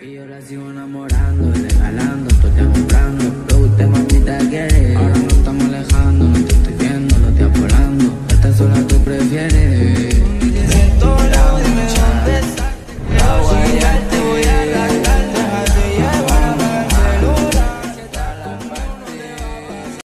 Y yo la sigo enamorando, regalando, todo te comprando. Pero usted, mamita,